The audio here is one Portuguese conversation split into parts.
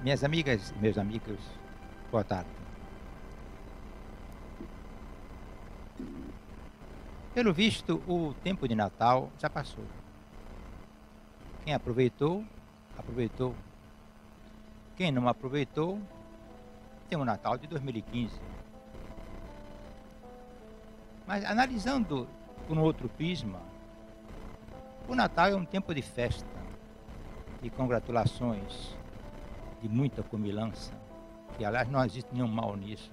Minhas amigas, meus amigos, boa tarde. Pelo visto, o tempo de Natal já passou. Quem aproveitou, aproveitou. Quem não aproveitou, tem o Natal de 2015. Mas analisando por um outro prisma, o Natal é um tempo de festa, de congratulações, de muita comilança, que aliás não existe nenhum mal nisso.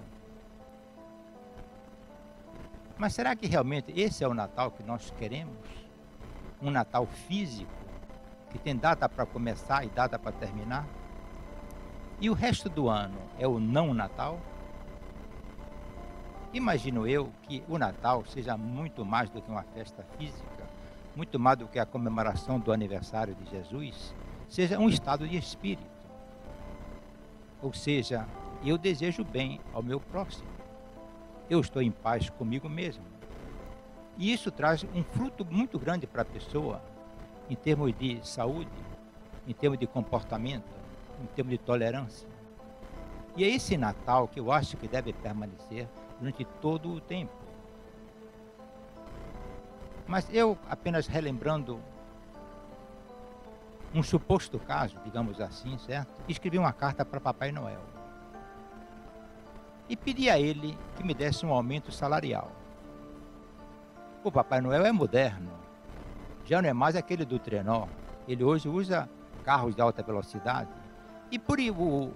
Mas será que realmente esse é o Natal que nós queremos? Um Natal físico, que tem data para começar e data para terminar? E o resto do ano é o não Natal? Imagino eu que o Natal seja muito mais do que uma festa física, muito mais do que a comemoração do aniversário de Jesus, seja um estado de espírito. Ou seja, eu desejo bem ao meu próximo. Eu estou em paz comigo mesmo. E isso traz um fruto muito grande para a pessoa, em termos de saúde, em termos de comportamento, em termos de tolerância. E é esse Natal que eu acho que deve permanecer durante todo o tempo. Mas eu, apenas relembrando um suposto caso, digamos assim, certo? Escrevi uma carta para Papai Noel. E pedi a ele que me desse um aumento salarial. O Papai Noel é moderno, já não é mais aquele do trenó. Ele hoje usa carros de alta velocidade. E pelo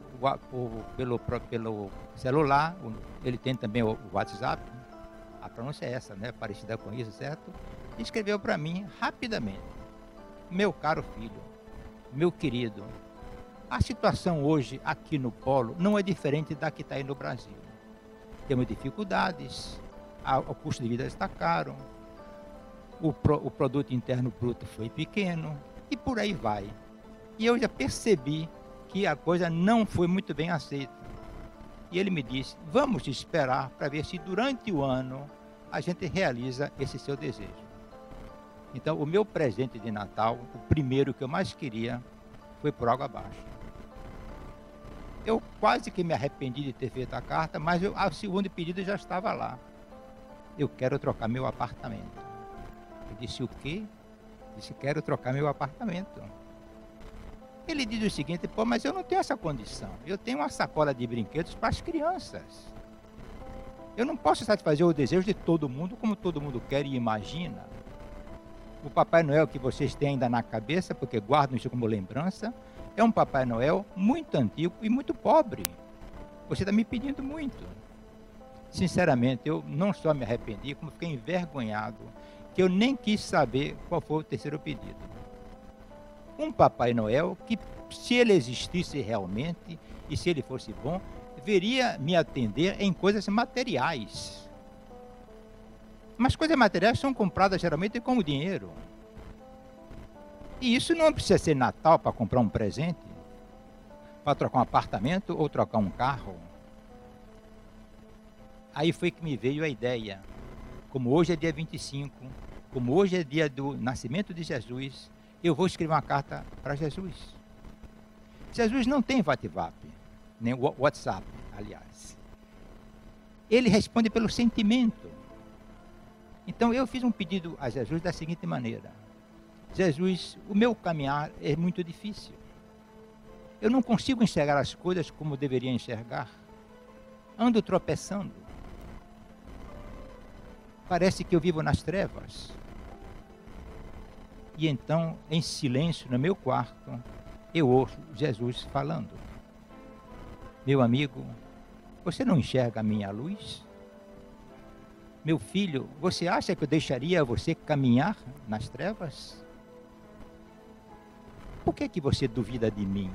celular, ele tem também o WhatsApp, a pronúncia é essa, né? Parecida com isso, certo? E escreveu para mim rapidamente: meu caro filho, meu querido, a situação hoje aqui no Polo não é diferente da que está aí no Brasil. Temos dificuldades, o custo de vida está caro, o produto interno bruto foi pequeno e por aí vai. E eu já percebi que a coisa não foi muito bem aceita. E ele me disse: vamos esperar para ver se durante o ano a gente realiza esse seu desejo. Então, o meu presente de Natal, o primeiro que eu mais queria, foi por água abaixo. Eu quase que me arrependi de ter feito a carta, mas o segundo pedido já estava lá. Eu quero trocar meu apartamento. Eu disse: o quê? Disse: quero trocar meu apartamento. Ele diz o seguinte: pô, mas eu não tenho essa condição. Eu tenho uma sacola de brinquedos para as crianças. Eu não posso satisfazer o desejo de todo mundo como todo mundo quer e imagina. O Papai Noel que vocês têm ainda na cabeça, porque guardam isso como lembrança, é um Papai Noel muito antigo e muito pobre. Você está me pedindo muito. Sinceramente, eu não só me arrependi, como fiquei envergonhado, que eu nem quis saber qual foi o terceiro pedido. Um Papai Noel que, se ele existisse realmente, e se ele fosse bom, viria me atender em coisas materiais. Mas coisas materiais são compradas geralmente com o dinheiro. E isso não precisa ser Natal para comprar um presente, para trocar um apartamento ou trocar um carro. Aí foi que me veio a ideia. Como hoje é dia 25, como hoje é dia do nascimento de Jesus, eu vou escrever uma carta para Jesus. Jesus não tem WhatsApp, nem WhatsApp, aliás. Ele responde pelo sentimento. Então eu fiz um pedido a Jesus da seguinte maneira: Jesus, o meu caminhar é muito difícil. Eu não consigo enxergar as coisas como deveria enxergar. Ando tropeçando. Parece que eu vivo nas trevas. E então, em silêncio, no meu quarto, eu ouço Jesus falando: meu amigo, você não enxerga a minha luz? Meu filho, você acha que eu deixaria você caminhar nas trevas? Por que você duvida de mim?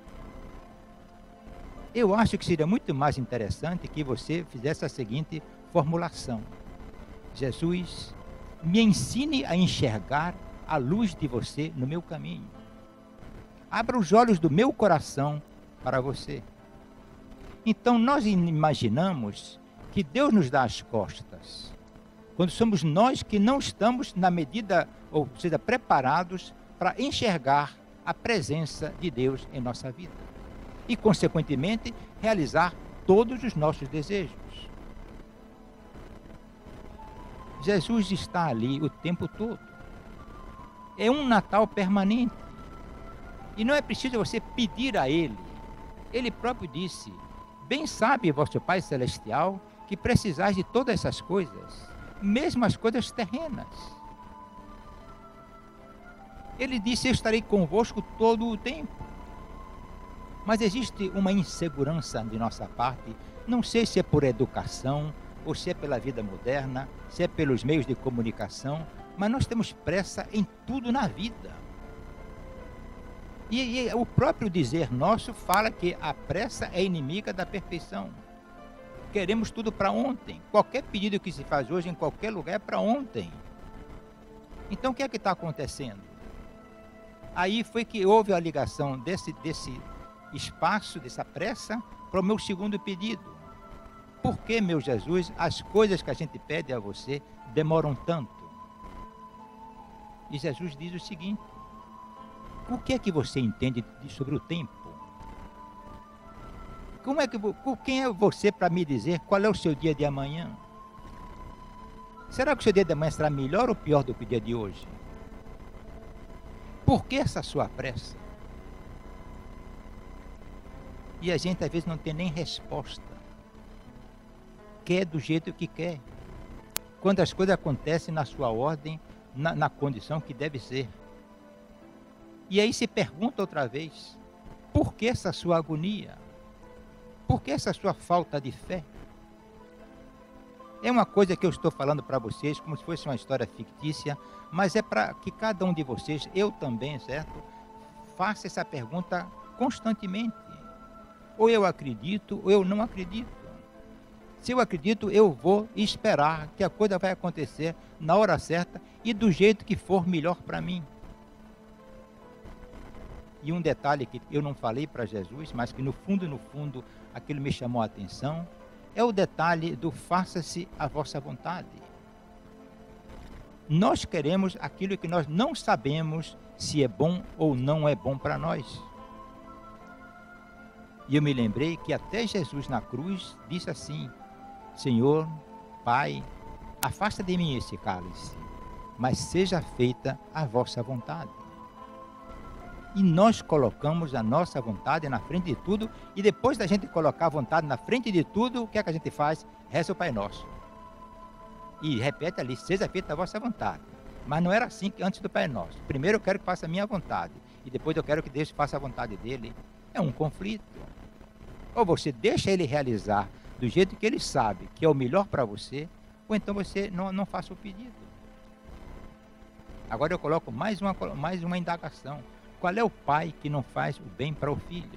Eu acho que seria muito mais interessante que você fizesse a seguinte formulação: Jesus, me ensine a enxergar a luz de você no meu caminho. Abra os olhos do meu coração para você. Então nós imaginamos que Deus nos dá as costas, quando somos nós que não estamos na medida, ou seja, preparados para enxergar a presença de Deus em nossa vida. e, consequentemente, realizar todos os nossos desejos. Jesus está ali o tempo todo. É um Natal permanente. E não é preciso você pedir a Ele. Ele próprio disse: bem sabe vosso Pai Celestial que precisais de todas essas coisas, mesmo as coisas terrenas. Ele disse: eu estarei convosco todo o tempo. Mas existe uma insegurança de nossa parte, não sei se é por educação, ou se é pela vida moderna, se é pelos meios de comunicação, mas nós temos pressa em tudo na vida. E o próprio dizer nosso fala que a pressa é inimiga da perfeição. Queremos tudo para ontem. Qualquer pedido que se faz hoje em qualquer lugar é para ontem. Então o que é que está acontecendo? Aí foi que houve a ligação desse espaço, dessa pressa, para o meu segundo pedido. Por que, meu Jesus, as coisas que a gente pede a você demoram tanto? E Jesus diz o seguinte: o que é que você entende sobre o tempo? Quem é você para me dizer qual é o seu dia de amanhã? Será que o seu dia de amanhã será melhor ou pior do que o dia de hoje? Por que essa sua pressa? E a gente às vezes não tem nem resposta. Quer do jeito que quer. Quando as coisas acontecem na sua ordem, na condição que deve ser. E aí se pergunta outra vez: por que essa sua agonia? Por que essa sua falta de fé? É uma coisa que eu estou falando para vocês como se fosse uma história fictícia, mas é para que cada um de vocês, eu também, certo? Faça essa pergunta constantemente. Ou eu acredito, ou eu não acredito. Se eu acredito, eu vou esperar que a coisa vai acontecer na hora certa e do jeito que for melhor para mim. E um detalhe que eu não falei para Jesus, mas que no fundo, aquilo me chamou a atenção, é o detalhe do faça-se a vossa vontade. Nós queremos aquilo que nós não sabemos se é bom ou não é bom para nós. E eu me lembrei que até Jesus na cruz disse assim: Senhor, Pai, afasta de mim esse cálice, mas seja feita a vossa vontade. E nós colocamos a nossa vontade na frente de tudo, e depois da gente colocar a vontade na frente de tudo, o que é que a gente faz? Reza o Pai Nosso. E repete ali: seja feita a vossa vontade. Mas não era assim que antes do Pai Nosso. Primeiro eu quero que faça a minha vontade, e depois eu quero que Deus faça a vontade dele. É um conflito. Ou você deixa ele realizar do jeito que ele sabe que é o melhor para você, ou então você não faça o pedido. Agora eu coloco mais uma indagação. Qual é o pai que não faz o bem para o filho?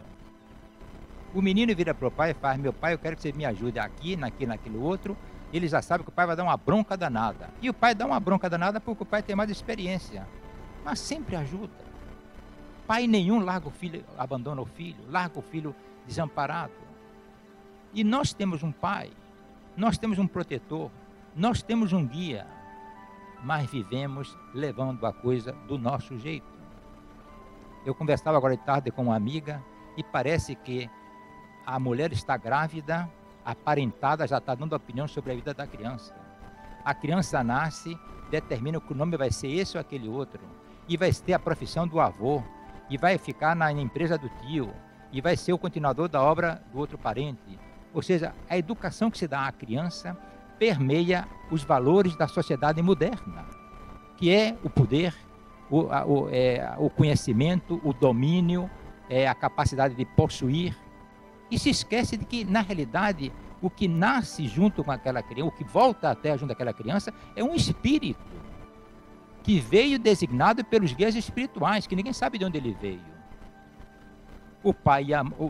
O menino vira para o pai e faz: meu pai, eu quero que você me ajude aqui, naquilo outro. Ele já sabe que o pai vai dar uma bronca danada. E o pai dá uma bronca danada porque o pai tem mais experiência. Mas sempre ajuda. Pai nenhum larga o filho, abandona o filho, larga o filho desamparado. E nós temos um pai, nós temos um protetor, nós temos um guia, mas vivemos levando a coisa do nosso jeito. Eu conversava agora de tarde com uma amiga e parece que a mulher está grávida, aparentada, já está dando opinião sobre a vida da criança. A criança nasce, determina que o nome vai ser esse ou aquele outro, e vai ter a profissão do avô, e vai ficar na empresa do tio, e vai ser o continuador da obra do outro parente. Ou seja, a educação que se dá à criança permeia os valores da sociedade moderna, que é o poder, o conhecimento, o domínio, a capacidade de possuir, e se esquece de que, na realidade, o que nasce junto com aquela criança, o que volta até junto àquela criança, é um espírito que veio designado pelos guias espirituais, que ninguém sabe de onde ele veio. O pai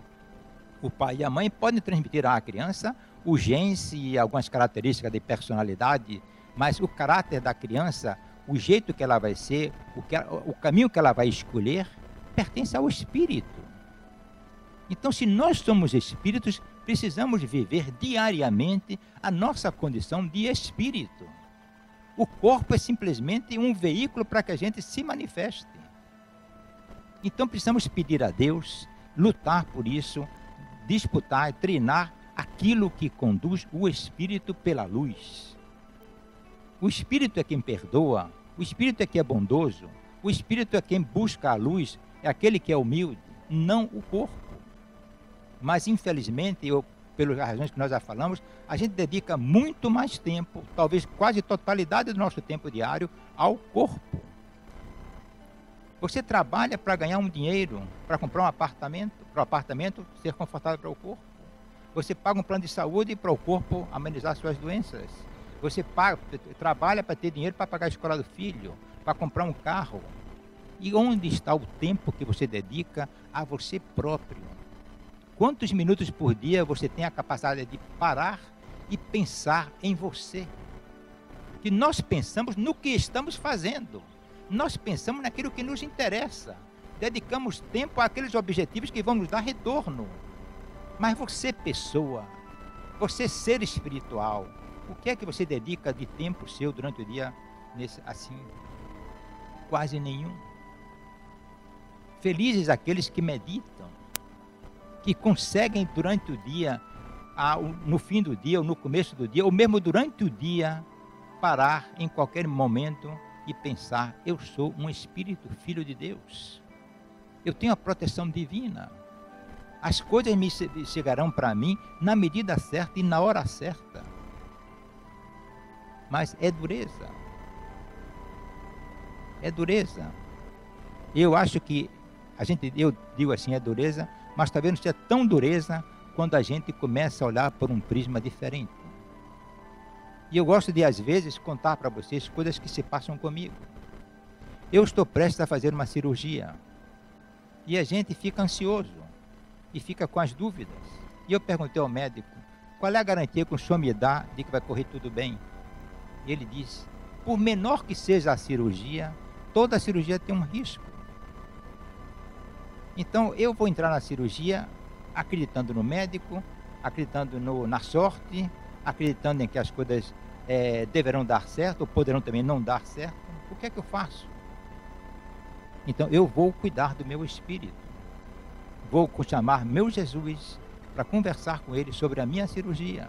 e a mãe podem transmitir à criança o genes e algumas características de personalidade, mas o caráter da criança, o jeito que ela vai ser, o caminho que ela vai escolher, pertence ao espírito. Então, se nós somos espíritos, precisamos viver diariamente a nossa condição de espírito. O corpo é simplesmente um veículo para que a gente se manifeste. Então, precisamos pedir a Deus lutar por isso, disputar, treinar aquilo que conduz o Espírito pela luz. O Espírito é quem perdoa, o Espírito é quem é bondoso, o Espírito é quem busca a luz, é aquele que é humilde, não o corpo. Mas, infelizmente, pelas razões que nós já falamos, a gente dedica muito mais tempo, talvez quase totalidade do nosso tempo diário, ao corpo. Você trabalha para ganhar um dinheiro, para comprar um apartamento, para o apartamento ser confortável para o corpo. Você paga um plano de saúde para o corpo amenizar suas doenças. Você trabalha para ter dinheiro para pagar a escola do filho, para comprar um carro. E onde está o tempo que você dedica a você próprio? Quantos minutos por dia você tem a capacidade de parar e pensar em você? Que nós pensamos no que estamos fazendo. Nós pensamos naquilo que nos interessa. Dedicamos tempo àqueles objetivos que vão nos dar retorno. Mas você, pessoa, você, ser espiritual, o que é que você dedica de tempo seu durante o dia assim? Quase nenhum. Felizes aqueles que meditam, que conseguem durante o dia, no fim do dia, ou no começo do dia, ou mesmo durante o dia, parar em qualquer momento e pensar: eu sou um espírito, filho de Deus. Eu tenho a proteção divina. As coisas me chegarão para mim na medida certa e na hora certa. Mas é dureza. É dureza. Eu acho que eu digo assim, é dureza, mas talvez não seja tão dureza quando a gente começa a olhar por um prisma diferente. E eu gosto de, às vezes, contar para vocês coisas que se passam comigo. Eu estou prestes a fazer uma cirurgia. E a gente fica ansioso. E fica com as dúvidas. E eu perguntei ao médico: qual é a garantia que o senhor me dá de que vai correr tudo bem? E ele disse: por menor que seja a cirurgia, toda cirurgia tem um risco. Então eu vou entrar na cirurgia acreditando no médico, acreditando na sorte, acreditando em que as coisas deverão dar certo, ou poderão também não dar certo. O que é que eu faço? Então eu vou cuidar do meu espírito. Vou chamar meu Jesus para conversar com ele sobre a minha cirurgia.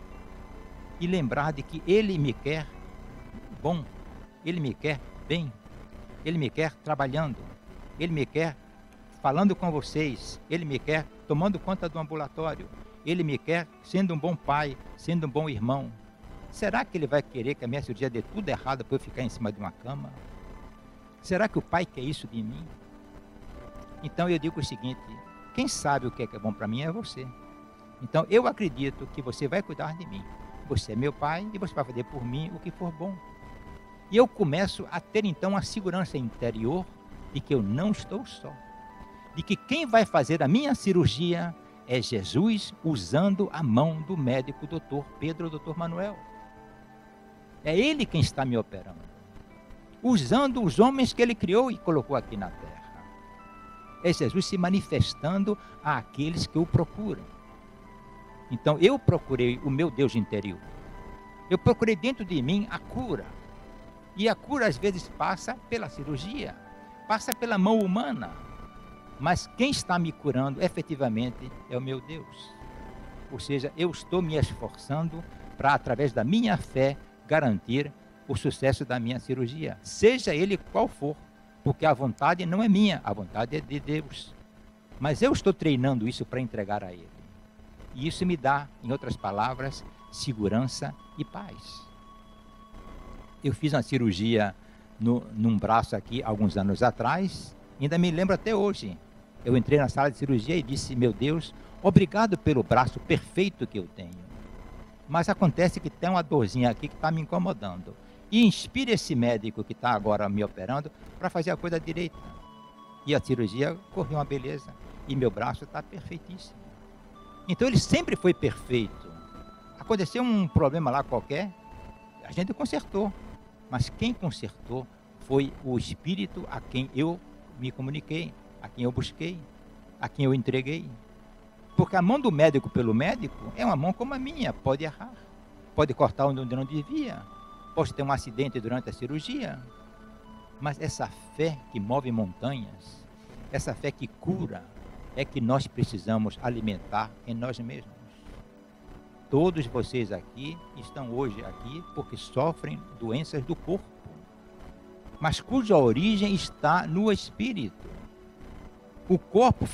E lembrar de que ele me quer bom, ele me quer bem, ele me quer trabalhando, ele me quer falando com vocês, ele me quer tomando conta do ambulatório, ele me quer sendo um bom pai, sendo um bom irmão. Será que ele vai querer que a minha cirurgia dê tudo errado para eu ficar em cima de uma cama? Será que o pai quer isso de mim? Então eu digo o seguinte: quem sabe o que é bom para mim é você. Então eu acredito que você vai cuidar de mim. Você é meu pai e você vai fazer por mim o que for bom. E eu começo a ter então a segurança interior de que eu não estou só. De que quem vai fazer a minha cirurgia é Jesus, usando a mão do médico Dr. Pedro, Dr. Manuel. É ele quem está me operando. Usando os homens que ele criou e colocou aqui na terra. É Jesus se manifestando àqueles que o procuram. Então eu procurei o meu Deus interior. Eu procurei dentro de mim a cura. E a cura às vezes passa pela cirurgia, passa pela mão humana. Mas quem está me curando efetivamente é o meu Deus. Ou seja, eu estou me esforçando para, através da minha fé, garantir o sucesso da minha cirurgia, seja ele qual for, porque a vontade não é minha, a vontade é de Deus. Mas eu estou treinando isso para entregar a Ele. E isso me dá, em outras palavras, segurança e paz. Eu fiz uma cirurgia num braço aqui, alguns anos atrás, ainda me lembro até hoje. Eu entrei na sala de cirurgia e disse: meu Deus, obrigado pelo braço perfeito que eu tenho. Mas acontece que tem uma dorzinha aqui que está me incomodando. E inspire esse médico que está agora me operando para fazer a coisa direita. E a cirurgia correu uma beleza. E meu braço está perfeitíssimo. Então ele sempre foi perfeito. Aconteceu um problema lá qualquer, a gente consertou. Mas quem consertou foi o Espírito a quem eu me comuniquei, a quem eu busquei, a quem eu entreguei. Porque a mão do médico pelo médico é uma mão como a minha, pode errar, pode cortar onde não devia, pode ter um acidente durante a cirurgia. Mas essa fé que move montanhas, essa fé que cura, é que nós precisamos alimentar em nós mesmos. Todos vocês aqui estão hoje aqui porque sofrem doenças do corpo, mas cuja origem está no espírito. O corpo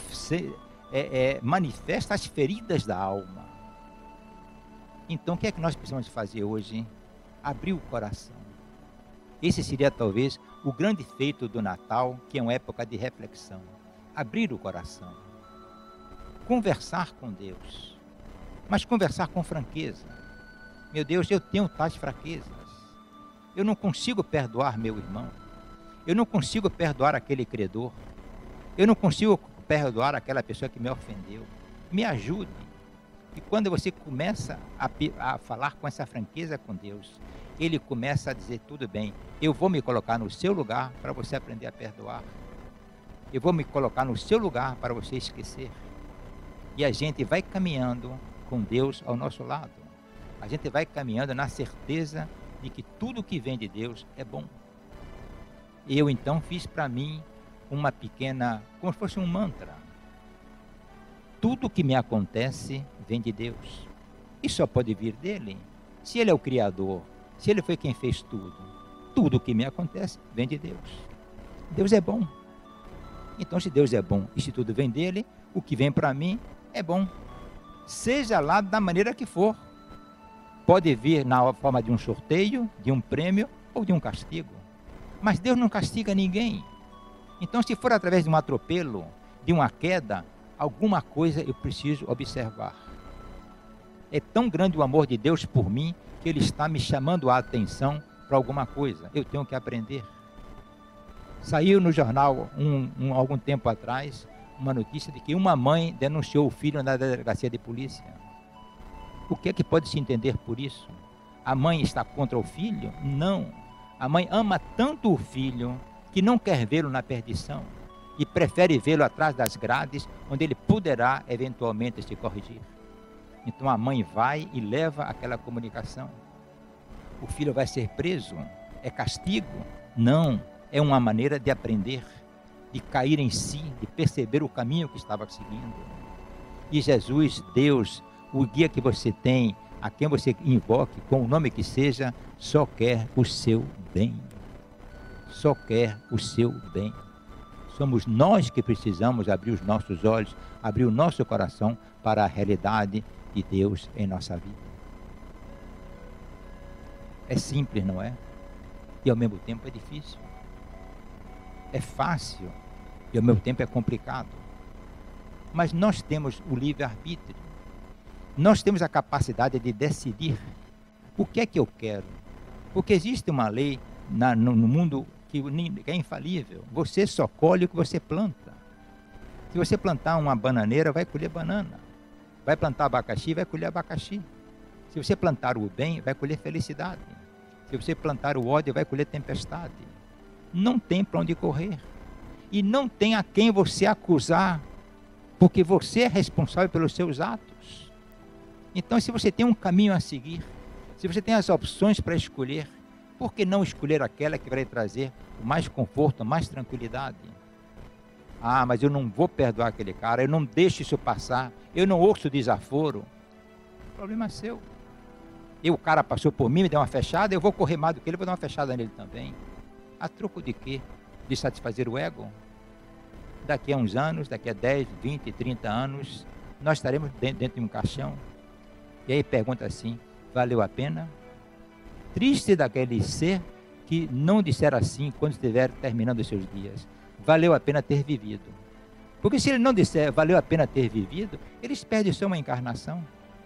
manifesta as feridas da alma. Então, o que é que nós precisamos fazer hoje? Abrir o coração. Esse seria talvez o grande feito do Natal, que é uma época de reflexão. Abrir o coração. Conversar com Deus. Mas conversar com franqueza. Meu Deus, eu tenho tais fraquezas. Eu não consigo perdoar meu irmão. Eu não consigo perdoar aquele credor. Eu não consigo perdoar aquela pessoa que me ofendeu. Me ajude. E quando você começa a falar com essa franqueza com Deus, Ele começa a dizer, tudo bem, eu vou me colocar no seu lugar para você aprender a perdoar. Eu vou me colocar no seu lugar para você esquecer. E a gente vai caminhando com Deus ao nosso lado. A gente vai caminhando na certeza de que tudo que vem de Deus é bom. Eu então fiz para mim uma pequena, como se fosse um mantra. Tudo que me acontece vem de Deus. E só pode vir dele. Se ele é o Criador, se ele foi quem fez tudo, tudo que me acontece vem de Deus. Deus é bom. Então, se Deus é bom e se tudo vem dele, o que vem para mim é bom. Seja lá da maneira que for. Pode vir na forma de um sorteio, de um prêmio ou de um castigo. Mas Deus não castiga ninguém. Então, se for através de um atropelo, de uma queda, alguma coisa eu preciso observar. É tão grande o amor de Deus por mim, que Ele está me chamando a atenção para alguma coisa. Eu tenho que aprender. Saiu no jornal, algum tempo atrás, uma notícia de que uma mãe denunciou o filho na delegacia de polícia. O que é que pode se entender por isso? A mãe está contra o filho? Não. A mãe ama tanto o filho que não quer vê-lo na perdição e prefere vê-lo atrás das grades, onde ele poderá eventualmente se corrigir. Então a mãe vai e leva aquela comunicação. O filho vai ser preso? É castigo? Não. É uma maneira de aprender, de cair em si, de perceber o caminho que estava seguindo. E Jesus, Deus, o guia que você tem, a quem você invoque, com o nome que seja, só quer o seu bem. Só quer o seu bem. Somos nós que precisamos abrir os nossos olhos, abrir o nosso coração para a realidade de Deus em nossa vida. É simples, não é? E ao mesmo tempo é difícil. É fácil e ao mesmo tempo é complicado. Mas nós temos o livre-arbítrio. Nós temos a capacidade de decidir o que é que eu quero. Porque existe uma lei no mundo que é infalível. Você só colhe o que você planta. Se você plantar uma bananeira, vai colher banana. Vai plantar abacaxi, vai colher abacaxi. Se você plantar o bem, vai colher felicidade. Se você plantar o ódio, vai colher tempestade. Não tem para onde correr. E não tem a quem você acusar, porque você é responsável pelos seus atos. Então, se você tem um caminho a seguir, se você tem as opções para escolher, por que não escolher aquela que vai lhe trazer mais conforto, mais tranquilidade? Ah, mas eu não vou perdoar aquele cara, eu não deixo isso passar, eu não ouço desaforo. O problema é seu. O cara passou por mim, me deu uma fechada, eu vou correr mais do que ele, vou dar uma fechada nele também. A troco de quê? De satisfazer o ego? Daqui a uns anos, daqui a 10, 20, 30 anos, nós estaremos dentro de um caixão. E aí pergunta assim, valeu a pena? Triste daquele ser que não disser assim quando estiver terminando os seus dias. Valeu a pena ter vivido. Porque se ele não disser valeu a pena ter vivido, ele desperdiçou uma encarnação.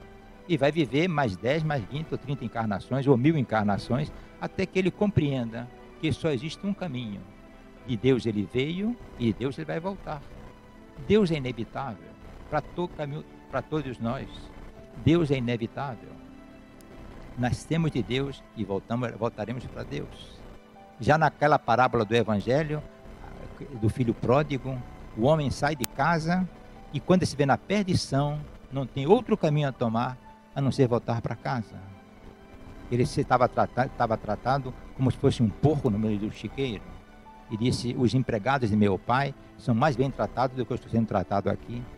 E vai viver mais 10, mais 20 ou 30 encarnações, ou 1000 encarnações, até que ele compreenda que só existe um caminho. De Deus ele veio e de Deus ele vai voltar. Deus é inevitável para todos nós. Deus é inevitável. Nascemos de Deus e voltaremos para Deus. Já naquela parábola do Evangelho, do filho pródigo, o homem sai de casa e quando se vê na perdição, não tem outro caminho a tomar a não ser voltar para casa. Ele estava tratado como se fosse um porco no meio do chiqueiro. E disse, os empregados de meu pai são mais bem tratados do que eu estou sendo tratado aqui.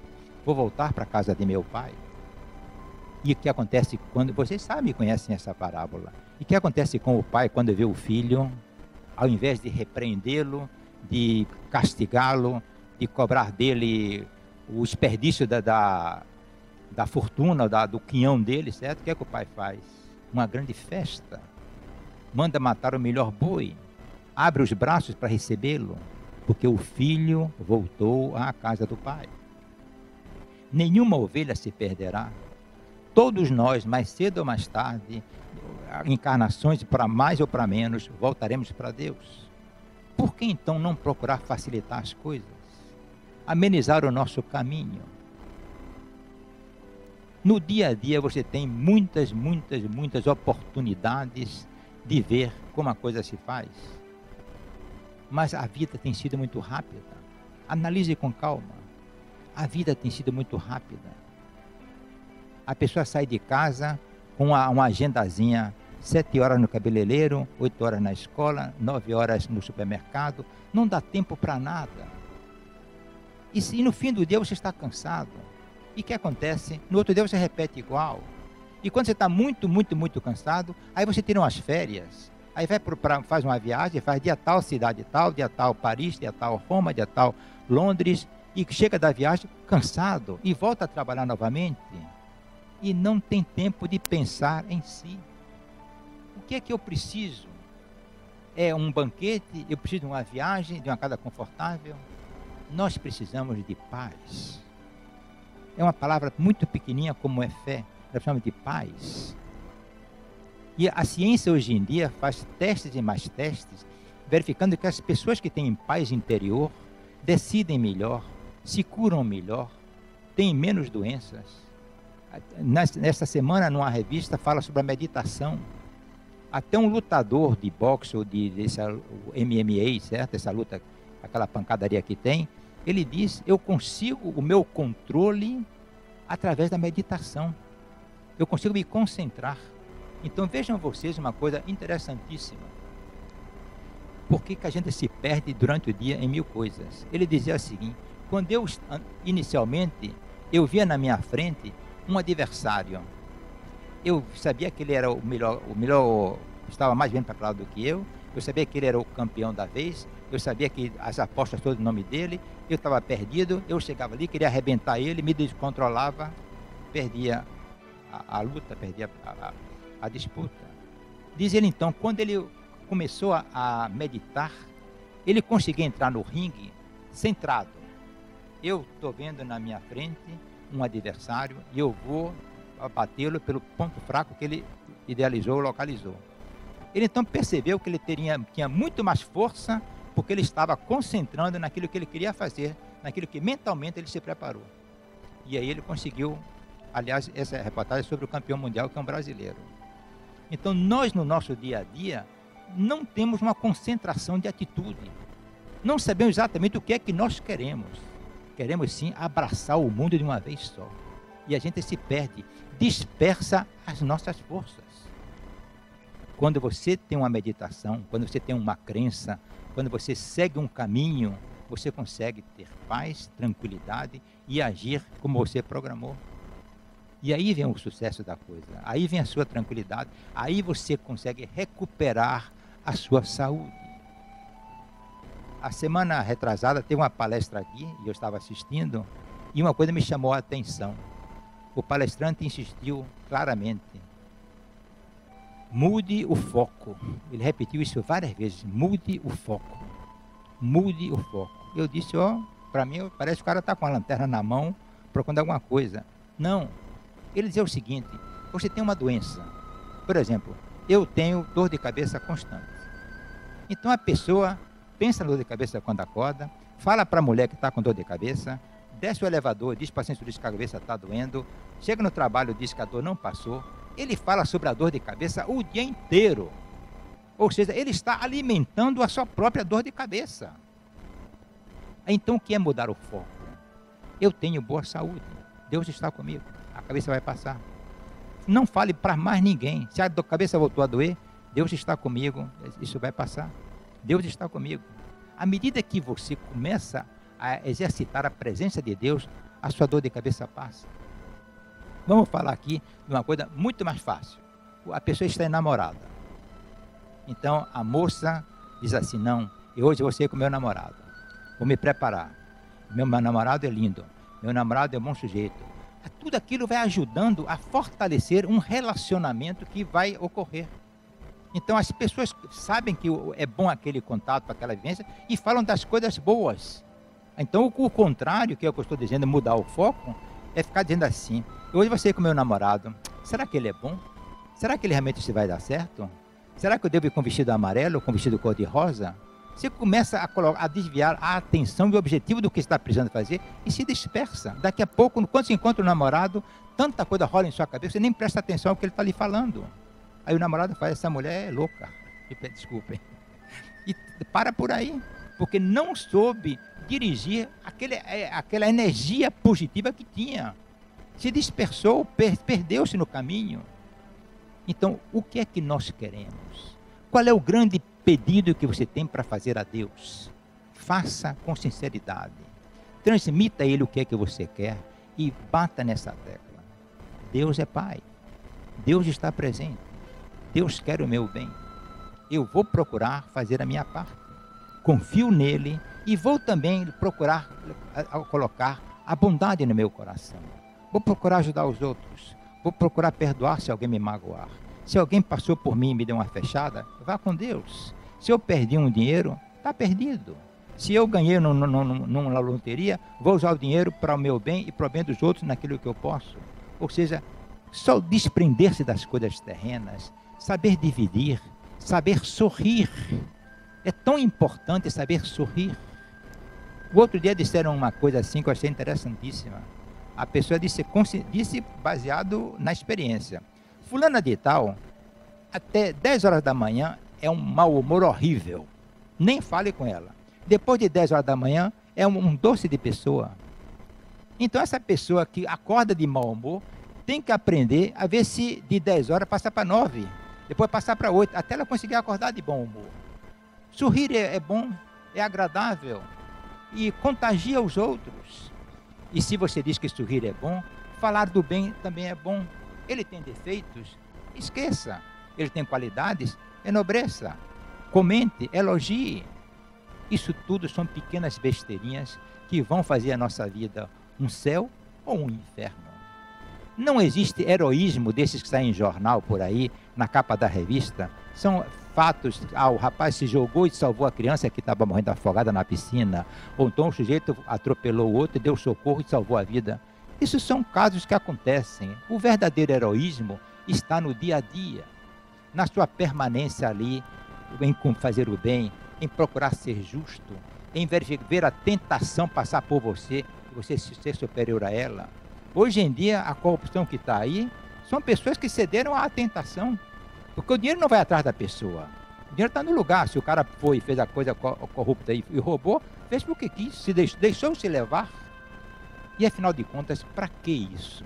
vou voltar para a casa de meu pai. E o que acontece quando, vocês sabem, conhecem essa parábola. E o que acontece com o pai quando vê o filho, ao invés de repreendê-lo, de castigá-lo, de cobrar dele o desperdício da fortuna, do quinhão dele, certo? O que é que o pai faz? Uma grande festa. Manda matar o melhor boi. Abre os braços para recebê-lo, porque o filho voltou à casa do pai. Nenhuma ovelha se perderá. Todos nós, mais cedo ou mais tarde, encarnações para mais ou para menos, voltaremos para Deus. Por que então não procurar facilitar as coisas? Amenizar o nosso caminho? No dia a dia você tem muitas oportunidades de ver como a coisa se faz. Mas a vida tem sido muito rápida. Analise com calma. A vida tem sido muito rápida. A pessoa sai de casa com uma agendazinha, 7 horas no cabeleireiro, 8 horas na escola, 9 horas no supermercado. Não dá tempo para nada. E no fim do dia você está cansado. E o que acontece? No outro dia você repete igual. E quando você está muito cansado, aí você tira umas férias. Aí faz uma viagem, faz dia tal, cidade tal, dia tal Paris, dia tal Roma, dia tal Londres. E chega da viagem cansado e volta a trabalhar novamente. E não tem tempo de pensar em si. O que é que eu preciso? É um banquete? Eu preciso de uma viagem, de uma casa confortável? Nós precisamos de paz. É uma palavra muito pequenininha como é fé. Nós precisamos de paz. E a ciência hoje em dia faz testes e mais testes, verificando que as pessoas que têm paz interior decidem melhor, se curam melhor, têm menos doenças. Nesta semana, numa revista, fala sobre a meditação. Até um lutador de boxe ou desse MMA, certo? Essa luta, aquela pancadaria que tem, ele diz, eu consigo o meu controle através da meditação. Eu consigo me concentrar. Então vejam vocês uma coisa interessantíssima. Por que a gente se perde durante o dia em mil coisas? Ele dizia o seguinte, quando eu, inicialmente, eu via na minha frente um adversário. Eu sabia que ele era o melhor, estava mais bem preparado do que eu sabia que ele era o campeão da vez, eu sabia que as apostas todas no nome dele, eu estava perdido, eu chegava ali, queria arrebentar ele, me descontrolava, perdia a luta, perdia a disputa. Diz ele então, quando ele começou a meditar, ele conseguia entrar no ringue centrado. Eu estou vendo na minha frente um adversário e eu vou batê-lo pelo ponto fraco que ele idealizou, localizou. Ele então percebeu que ele tinha muito mais força porque ele estava concentrando naquilo que ele queria fazer, naquilo que mentalmente ele se preparou. E aí ele conseguiu, aliás, essa reportagem sobre o campeão mundial que é um brasileiro. Então nós no nosso dia a dia não temos uma concentração de atitude. Não sabemos exatamente o que é que nós queremos. Queremos sim abraçar o mundo de uma vez só. E a gente se perde, dispersa as nossas forças. Quando você tem uma meditação, quando você tem uma crença, quando você segue um caminho, você consegue ter paz, tranquilidade e agir como você programou. E aí vem o sucesso da coisa, aí vem a sua tranquilidade, aí você consegue recuperar a sua saúde. A semana retrasada teve uma palestra aqui, e eu estava assistindo, e uma coisa me chamou a atenção. O palestrante insistiu claramente, mude o foco. Ele repetiu isso várias vezes, mude o foco. Mude o foco. Eu disse, para mim parece que o cara está com a lanterna na mão, procurando alguma coisa. Não. Ele dizia o seguinte, você tem uma doença. Por exemplo, eu tenho dor de cabeça constante. Então a pessoa pensa na dor de cabeça quando acorda, fala para a mulher que está com dor de cabeça, desce o elevador, diz para a paciente que a cabeça está doendo, chega no trabalho, diz que a dor não passou, ele fala sobre a dor de cabeça o dia inteiro. Ou seja, ele está alimentando a sua própria dor de cabeça. Então o que é mudar o foco? Eu tenho boa saúde, Deus está comigo, a cabeça vai passar. Não fale para mais ninguém, se a cabeça voltou a doer, Deus está comigo, isso vai passar. Deus está comigo. À medida que você começa a exercitar a presença de Deus, a sua dor de cabeça passa. Vamos falar aqui de uma coisa muito mais fácil. A pessoa está enamorada. Então a moça diz assim, não, e hoje eu vou sair com meu namorado. Vou me preparar. Meu namorado é lindo. Meu namorado é um bom sujeito. Tudo aquilo vai ajudando a fortalecer um relacionamento que vai ocorrer. Então as pessoas sabem que é bom aquele contato, aquela vivência, e falam das coisas boas. Então o contrário, que é o que eu estou dizendo, mudar o foco, é ficar dizendo assim, hoje você com meu namorado, será que ele é bom? Será que ele realmente se vai dar certo? Será que eu devo ir com vestido amarelo, com vestido cor-de-rosa? Você começa a desviar a atenção e o objetivo do que está precisando fazer e se dispersa. Daqui a pouco, quando se encontra o namorado, tanta coisa rola em sua cabeça, você nem presta atenção ao que ele está lhe falando. Aí o namorado fala, essa mulher é louca, desculpem. E para por aí, porque não soube dirigir aquela energia positiva que tinha. Se dispersou, perdeu-se no caminho. Então, o que é que nós queremos? Qual é o grande pedido que você tem para fazer a Deus? Faça com sinceridade. Transmita a Ele o que é que você quer e bata nessa tecla. Deus é Pai. Deus está presente. Deus quer o meu bem. Eu vou procurar fazer a minha parte. Confio nele e vou também procurar colocar a bondade no meu coração. Vou procurar ajudar os outros. Vou procurar perdoar se alguém me magoar. Se alguém passou por mim e me deu uma fechada, vá com Deus. Se eu perdi um dinheiro, está perdido. Se eu ganhei numa loteria, vou usar o dinheiro para o meu bem e para o bem dos outros naquilo que eu posso. Ou seja, só desprender-se das coisas terrenas, saber dividir, saber sorrir. É tão importante saber sorrir. O outro dia disseram uma coisa assim que eu achei interessantíssima. A pessoa disse baseado na experiência. Fulana de tal, até 10 horas da manhã, é um mau humor horrível. Nem fale com ela. Depois de 10 horas da manhã, é um doce de pessoa. Então essa pessoa que acorda de mau humor, tem que aprender a ver se de 10 horas passa para 9. Depois passar para 8, até ela conseguir acordar de bom humor. Sorrir é bom, é agradável e contagia os outros. E se você diz que sorrir é bom, falar do bem também é bom. Ele tem defeitos? Esqueça. Ele tem qualidades? Enobreça. Comente, elogie. Isso tudo são pequenas besteirinhas que vão fazer a nossa vida um céu ou um inferno. Não existe heroísmo desses que saem em jornal por aí, na capa da revista. São fatos, o rapaz se jogou e salvou a criança que estava morrendo afogada na piscina, ou então o sujeito atropelou o outro, deu socorro e salvou a vida. Isso são casos que acontecem. O verdadeiro heroísmo está no dia a dia, na sua permanência ali, em fazer o bem, em procurar ser justo, em ver a tentação passar por você, e você ser superior a ela. Hoje em dia, a corrupção que está aí, são pessoas que cederam à tentação, porque o dinheiro não vai atrás da pessoa. O dinheiro está no lugar. Se o cara foi e fez a coisa corrupta e roubou, fez porque quis, deixou se levar. E afinal de contas, para que isso?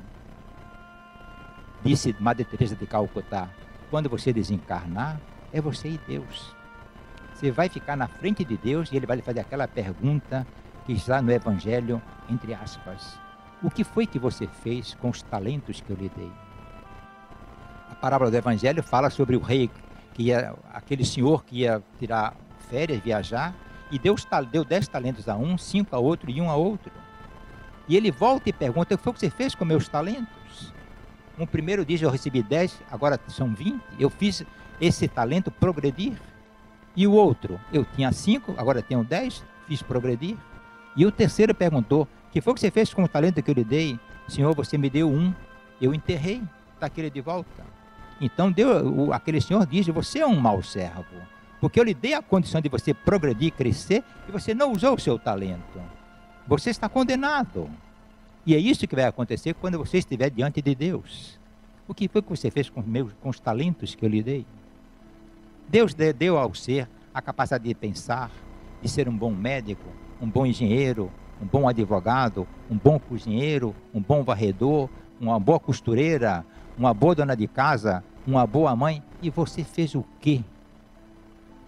Disse Madre Teresa de Calcutá, quando você desencarnar, é você e Deus. Você vai ficar na frente de Deus e Ele vai lhe fazer aquela pergunta que está no Evangelho, entre aspas. O que foi que você fez com os talentos que eu lhe dei? A parábola do Evangelho fala sobre o rei, aquele senhor que ia tirar férias, viajar, e deu 10 talentos a um, 5 a outro e 1 a outro. E ele volta e pergunta, o que foi que você fez com meus talentos? Um primeiro diz, eu recebi 10, agora são 20, eu fiz esse talento progredir. E o outro, eu tinha 5, agora tenho 10, fiz progredir. E o terceiro perguntou, o que foi que você fez com o talento que eu lhe dei? Senhor, você me deu 1, eu enterrei, está aquele de volta. Então aquele senhor diz, você é um mau servo, porque eu lhe dei a condição de você progredir, crescer, e você não usou o seu talento. Você está condenado. E é isso que vai acontecer quando você estiver diante de Deus. O que foi que você fez com os talentos que eu lhe dei? Deus deu ao ser a capacidade de pensar, de ser um bom médico, um bom engenheiro, um bom advogado, um bom cozinheiro, um bom varredor, uma boa costureira, uma boa dona de casa, uma boa mãe. E você fez o quê?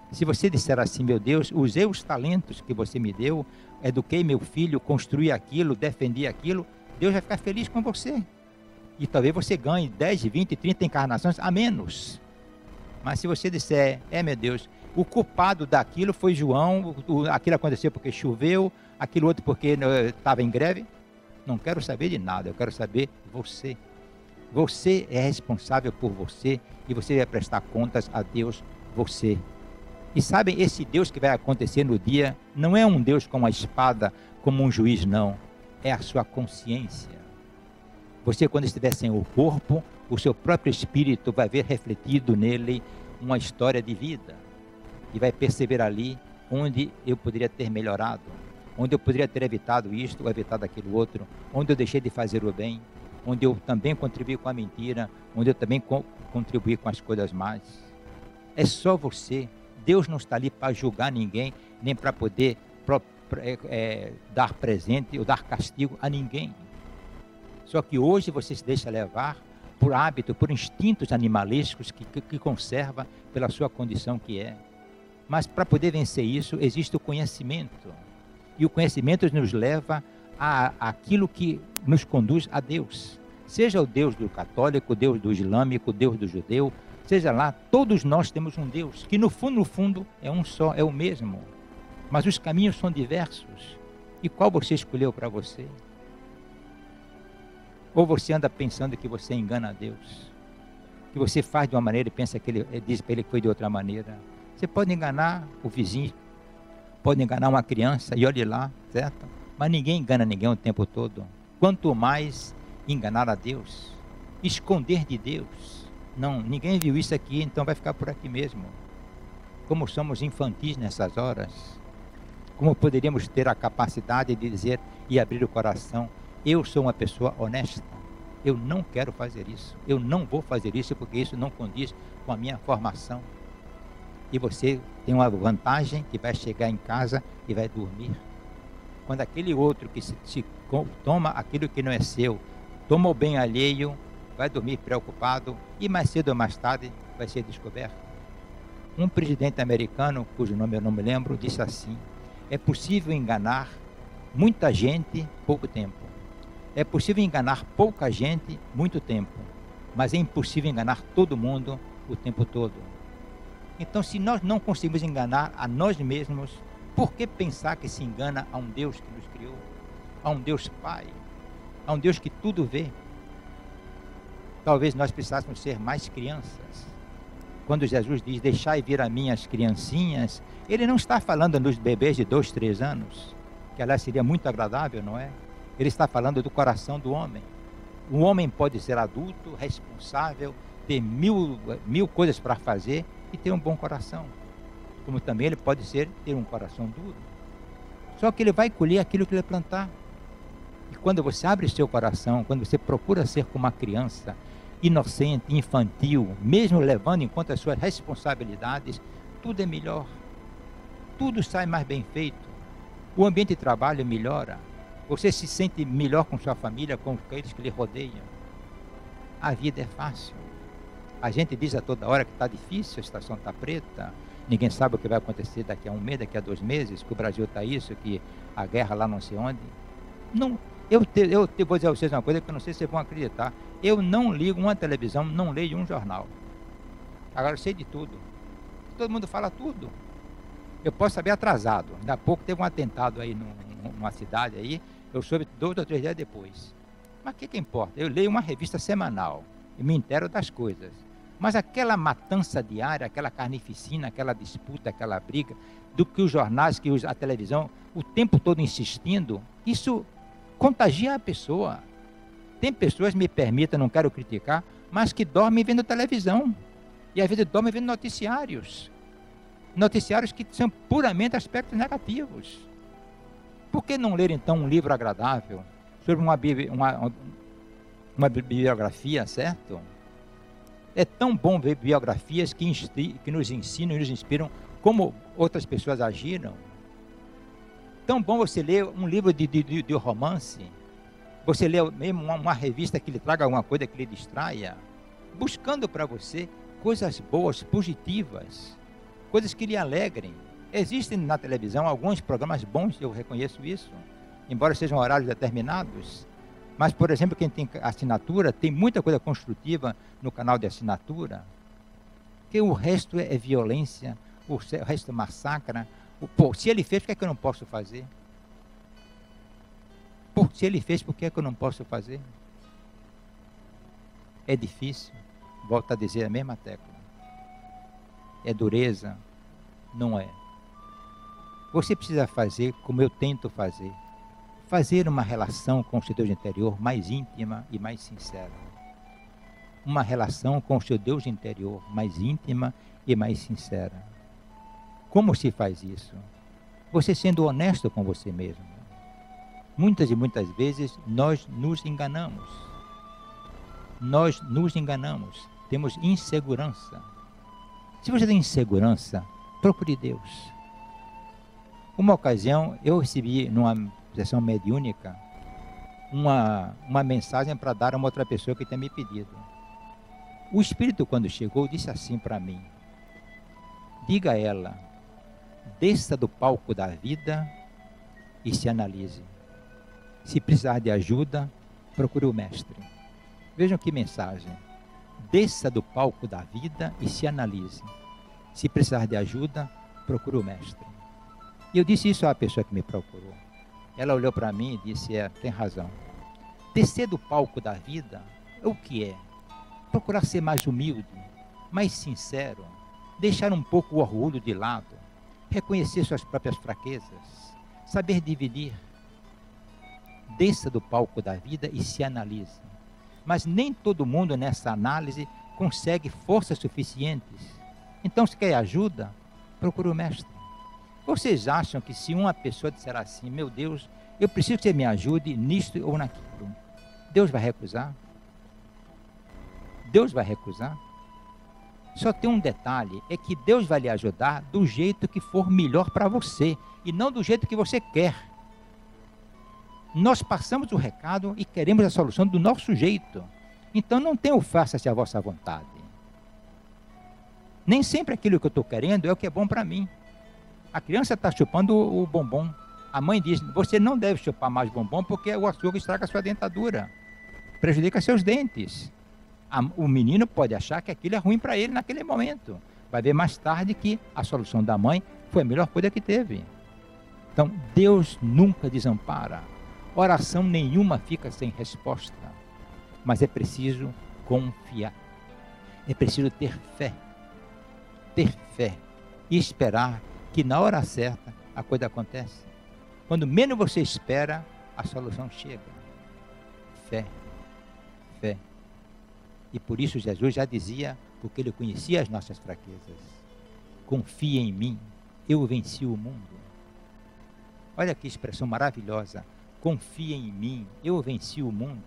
Se você disser assim, meu Deus, usei os talentos que você me deu, eduquei meu filho, construí aquilo, defendi aquilo, Deus vai ficar feliz com você. E talvez você ganhe 10, 20, 30 encarnações a menos. Mas se você disser, meu Deus, o culpado daquilo foi João, aquilo aconteceu porque choveu, aquilo outro porque estava em greve, não quero saber de nada, eu quero saber você. Você é responsável por você e você vai prestar contas a Deus, você. E sabem, esse Deus que vai acontecer no dia, não é um Deus com uma espada, como um juiz, não. É a sua consciência. Você, quando estiver sem o corpo, o seu próprio espírito vai ver refletido nele uma história de vida. E vai perceber ali onde eu poderia ter melhorado, onde eu poderia ter evitado isto ou evitado aquilo outro, onde eu deixei de fazer o bem, onde eu também contribuí com a mentira, onde eu também contribuí com as coisas más. É só você. Deus não está ali para julgar ninguém, nem para poder dar presente ou dar castigo a ninguém. Só que hoje você se deixa levar por hábito, por instintos animalescos que conserva pela sua condição que é. Mas para poder vencer isso, existe o conhecimento. E o conhecimento nos leva àquilo que nos conduz a Deus. Seja o Deus do católico, o Deus do islâmico, o Deus do judeu, seja lá, todos nós temos um Deus, que no fundo é um só, é o mesmo. Mas os caminhos são diversos. E qual você escolheu para você? Ou você anda pensando que você engana a Deus? Que você faz de uma maneira e pensa que ele diz para ele que foi de outra maneira. Você pode enganar o vizinho, pode enganar uma criança, e olhe lá, certo? Mas ninguém engana ninguém o tempo todo. Quanto mais enganar a Deus, esconder de Deus. Não, ninguém viu isso aqui, então vai ficar por aqui mesmo. Como somos infantis nessas horas. Como poderíamos ter a capacidade de dizer e abrir o coração, eu sou uma pessoa honesta, eu não quero fazer isso, eu não vou fazer isso porque isso não condiz com a minha formação. E você tem uma vantagem que vai chegar em casa e vai dormir. Quando aquele outro que se toma aquilo que não é seu, toma o bem alheio, vai dormir preocupado e mais cedo ou mais tarde vai ser descoberto. Um presidente americano, cujo nome eu não me lembro, disse assim: é possível enganar muita gente pouco tempo. É possível enganar pouca gente muito tempo. Mas é impossível enganar todo mundo o tempo todo. Então, se nós não conseguimos enganar a nós mesmos, por que pensar que se engana a um Deus que nos criou? A um Deus Pai? A um Deus que tudo vê? Talvez nós precisássemos ser mais crianças. Quando Jesus diz, deixai vir a mim as criancinhas, ele não está falando dos bebês de 2, 3 anos, que aliás seria muito agradável, não é? Ele está falando do coração do homem. O homem pode ser adulto, responsável, ter mil coisas para fazer e ter um bom coração. Como também ele pode ter um coração duro. Só que ele vai colher aquilo que ele plantar. E quando você abre seu coração, quando você procura ser como uma criança, inocente, infantil, mesmo levando em conta as suas responsabilidades, tudo é melhor. Tudo sai mais bem feito. O ambiente de trabalho melhora. Você se sente melhor com sua família, com aqueles que lhe rodeiam. A vida é fácil. A gente diz a toda hora que está difícil, a situação está preta, ninguém sabe o que vai acontecer daqui a um mês, daqui a 2 meses, que o Brasil está isso, que a guerra lá não sei onde. Não, eu vou dizer a vocês uma coisa que eu não sei se vocês vão acreditar. Eu não ligo uma televisão, não leio um jornal. Agora eu sei de tudo. Todo mundo fala tudo. Eu posso saber atrasado. Ainda há pouco teve um atentado aí numa cidade aí, eu soube 2 ou 3 dias depois. Mas o que importa? Eu leio uma revista semanal e me intero das coisas. Mas aquela matança diária, aquela carnificina, aquela disputa, aquela briga, do que os jornais, que a televisão, o tempo todo insistindo, isso contagia a pessoa. Tem pessoas, me permita, não quero criticar, mas que dormem vendo televisão. E às vezes dormem vendo noticiários. Noticiários que são puramente aspectos negativos. Por que não ler então um livro agradável sobre uma biografia, certo? É tão bom ver biografias que nos ensinam e nos inspiram como outras pessoas agiram. Tão bom você ler um livro de romance, você ler mesmo uma revista que lhe traga alguma coisa que lhe distraia, buscando para você coisas boas, positivas, coisas que lhe alegrem. Existem na televisão alguns programas bons, eu reconheço isso, embora sejam horários determinados. Mas, por exemplo, quem tem assinatura, tem muita coisa construtiva no canal de assinatura, que o resto é violência, o resto é massacra. Pô, se ele fez, por que é que eu não posso fazer? Pô, se ele fez, por que é que eu não posso fazer? É difícil, volto a dizer a mesma tecla. É dureza? Não é. Você precisa fazer como eu tento fazer. Fazer uma relação com o seu Deus interior mais íntima e mais sincera. Uma relação com o seu Deus interior mais íntima e mais sincera. Como se faz isso? Você sendo honesto com você mesmo. Muitas e muitas vezes nós nos enganamos. Nós nos enganamos. Temos insegurança. Se você tem insegurança, procure Deus. Uma ocasião, eu recebi numa sessão mediúnica uma mensagem para dar a uma outra pessoa que tinha me pedido. O Espírito, quando chegou, disse assim para mim: diga a ela, desça do palco da vida e se analise. Se precisar de ajuda, procure o Mestre. Vejam que mensagem. Desça do palco da vida e se analise. Se precisar de ajuda, procure o Mestre. E eu disse isso à pessoa que me procurou. Ela olhou para mim e disse: tem razão. Descer do palco da vida, o que é? Procurar ser mais humilde, mais sincero, deixar um pouco o orgulho de lado, reconhecer suas próprias fraquezas, saber dividir. Desça do palco da vida e se analise. Mas nem todo mundo nessa análise consegue forças suficientes. Então, se quer ajuda, procure o Mestre. Vocês acham que se uma pessoa disser assim: meu Deus, eu preciso que você me ajude nisto ou naquilo, Deus vai recusar? Deus vai recusar? Só tem um detalhe, é que Deus vai lhe ajudar do jeito que for melhor para você, e não do jeito que você quer. Nós passamos o recado e queremos a solução do nosso jeito. Então não tem o faça-se a vossa vontade. Nem sempre aquilo que eu estou querendo é o que é bom para mim. A criança está chupando o bombom. A mãe diz: você não deve chupar mais bombom porque o açúcar estraga a sua dentadura, prejudica seus dentes. O menino pode achar que aquilo é ruim para ele naquele momento. Vai ver mais tarde que a solução da mãe foi a melhor coisa que teve. Então, Deus nunca desampara. Oração nenhuma fica sem resposta. Mas é preciso confiar. É preciso ter fé. Ter fé. E esperar que na hora certa a coisa acontece. Quando menos você espera, a solução chega. Fé. Fé. E por isso Jesus já dizia, porque ele conhecia as nossas fraquezas: confia em mim, eu venci o mundo. Olha que expressão maravilhosa. Confia em mim, eu venci o mundo.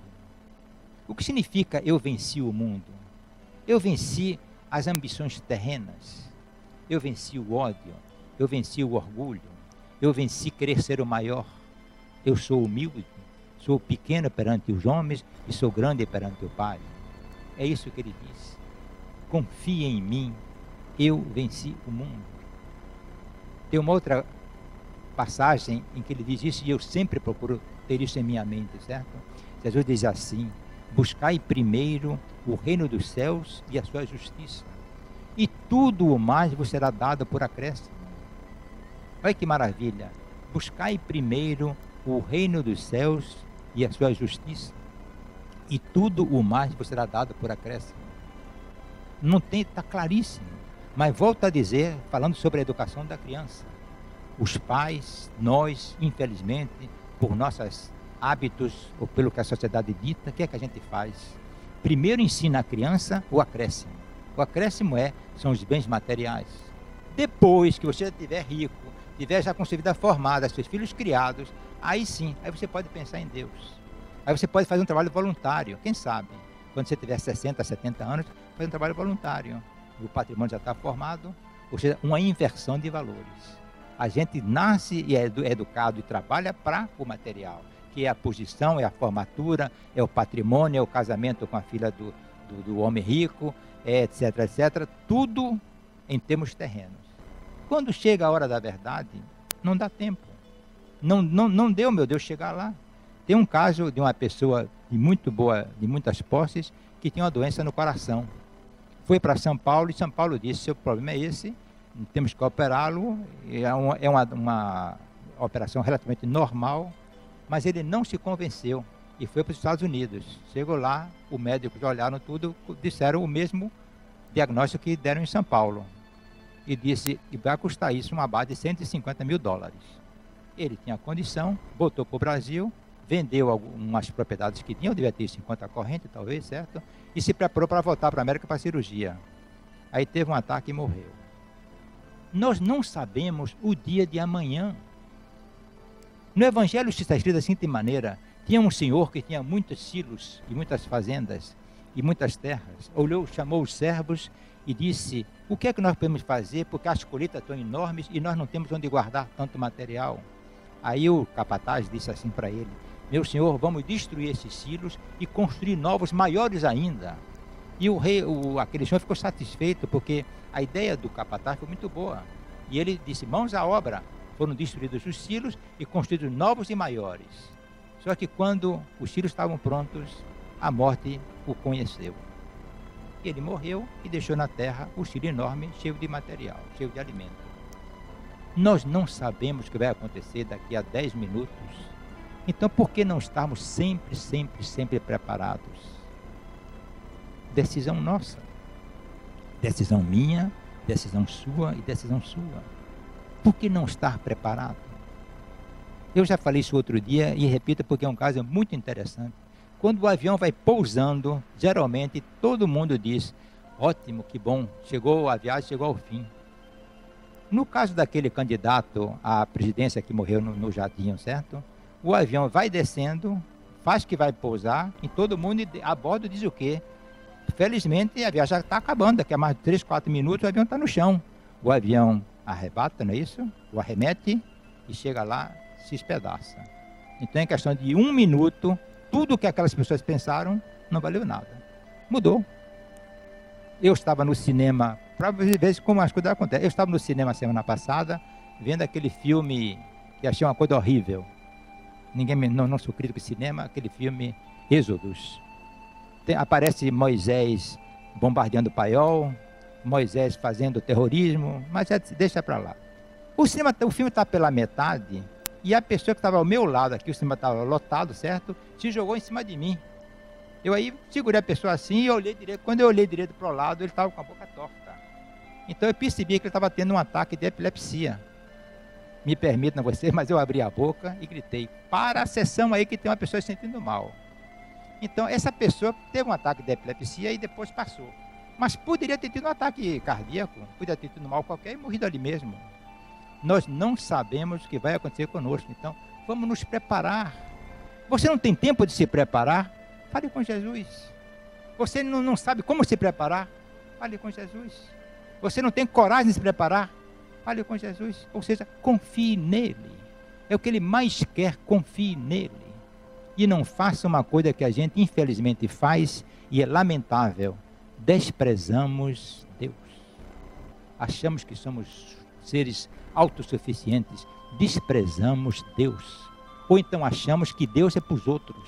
O que significa eu venci o mundo? Eu venci as ambições terrenas. Eu venci o ódio. Eu venci o orgulho. Eu venci querer ser o maior. Eu sou humilde. Sou pequeno perante os homens e sou grande perante o Pai. É isso que ele diz. Confia em mim, eu venci o mundo. Tem uma outra passagem em que ele diz isso, e eu sempre procuro ter isso em minha mente, certo? Jesus diz assim: buscai primeiro o reino dos céus e a sua justiça, e tudo o mais vos será dado por acréscimo. Olha que maravilha! Buscai primeiro o reino dos céus e a sua justiça, e tudo o mais vos será dado por acréscimo. Não tem, está claríssimo. Mas volto a dizer, falando sobre a educação da criança. Os pais, nós, infelizmente, por nossos hábitos, ou pelo que a sociedade dita, o que é que a gente faz? Primeiro ensina a criança o acréscimo. O acréscimo são os bens materiais. Depois que você estiver rico, tiver já com sua vida formada, seus filhos criados, aí sim, aí você pode pensar em Deus. Aí você pode fazer um trabalho voluntário, quem sabe? Quando você tiver 60, 70 anos, fazer um trabalho voluntário. O patrimônio já está formado, ou seja, uma inversão de valores. A gente nasce e é educado e trabalha para o material, que é a posição, é a formatura, é o patrimônio, é o casamento com a filha do homem rico, etc, etc. Tudo em termos terrenos. quando chega a hora da verdade, não dá tempo. Não deu, meu Deus, chegar lá. Tem um caso de uma pessoa de muito boa, de muitas posses, que tinha uma doença no coração. Foi para São Paulo e São Paulo disse, seu problema é esse, temos que operá-lo, é uma operação relativamente normal, mas ele não se convenceu e foi para os Estados Unidos. Chegou lá, o médico já olharam tudo, disseram o mesmo diagnóstico que deram em São Paulo. E disse que vai custar isso uma base de $150 mil. Ele tinha condição, voltou para o Brasil, vendeu algumas propriedades que tinha, devia ter isso em conta corrente, talvez, certo? E se preparou para voltar para a América para a cirurgia. Aí teve um ataque e morreu. Nós não sabemos o dia de amanhã. No Evangelho está escrito assim de maneira: tinha um senhor que tinha muitos silos e muitas fazendas e muitas terras. Olhou, chamou os servos e disse: o que é que nós podemos fazer, porque as colheitas estão enormes e nós não temos onde guardar tanto material. Aí o capataz disse assim para ele: meu senhor, vamos destruir esses silos e construir novos maiores ainda. E aquele senhor ficou satisfeito, porque a ideia do capataz foi muito boa. E ele disse: mãos à obra. Foram destruídos os silos e construídos novos e maiores. Só que quando os silos estavam prontos, a morte o conheceu. Ele morreu e deixou na terra o silo enorme, cheio de material, cheio de alimento. Nós não sabemos o que vai acontecer daqui a 10 minutos. Então, por que não estarmos sempre preparados? Decisão nossa. Decisão minha, decisão sua e decisão sua. Por que não estar preparado? Eu já falei isso outro dia e repito porque é um caso muito interessante. Quando o avião vai pousando, geralmente todo mundo diz: ótimo, que bom, a viagem chegou ao fim. No caso daquele candidato à presidência que morreu no jatinho, certo? O avião vai descendo, faz que vai pousar, e todo mundo a bordo diz o quê? Felizmente a viagem já está acabando, daqui a mais de 3, 4 minutos o avião está no chão. O avião arrebata, não é isso? O arremete e chega lá, se espedaça. Então, em questão de 1 minuto, tudo que aquelas pessoas pensaram não valeu nada. Mudou. Eu estava no cinema, para ver como as coisas acontecem. Eu estava no cinema semana passada, vendo aquele filme que achei uma coisa horrível. Não sou crítico de cinema, aquele filme Êxodos. Aparece Moisés bombardeando o Paiol, Moisés fazendo terrorismo, mas deixa para lá. O filme está pela metade e a pessoa que estava ao meu lado aqui, o cinema estava lotado, certo? Se jogou em cima de mim. Eu aí segurei a pessoa assim e olhei direito. Quando eu olhei direito para o lado, ele estava com a boca torta. Então eu percebi que ele estava tendo um ataque de epilepsia. Me permitam vocês, mas eu abri a boca e gritei: para a sessão aí que tem uma pessoa se sentindo mal. Então essa pessoa teve um ataque de epilepsia e depois passou. Mas poderia ter tido um ataque cardíaco, poderia ter tido um mal qualquer e morrido ali mesmo. Nós não sabemos o que vai acontecer conosco, então vamos nos preparar. Você não tem tempo de se preparar? Fale com Jesus. Você não sabe como se preparar? Fale com Jesus. Você não tem coragem de se preparar? Fale com Jesus. Ou seja, confie nele. É o que ele mais quer, confie nele. E não faça uma coisa que a gente infelizmente faz e é lamentável. Desprezamos Deus. Achamos que somos seres autossuficientes. Desprezamos Deus. Ou então achamos que Deus é para os outros.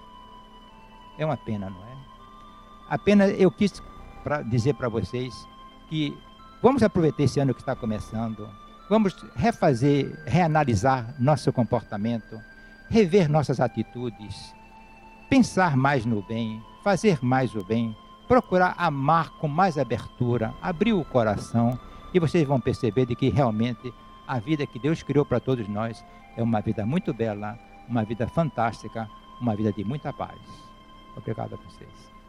É uma pena, não é? Apenas eu quis dizer para vocês que vamos aproveitar esse ano que está começando. Vamos reanalisar nosso comportamento, rever nossas atitudes, pensar mais no bem, fazer mais o bem, procurar amar com mais abertura, abrir o coração, e vocês vão perceber de que realmente a vida que Deus criou para todos nós é uma vida muito bela, uma vida fantástica, uma vida de muita paz. Obrigado a vocês.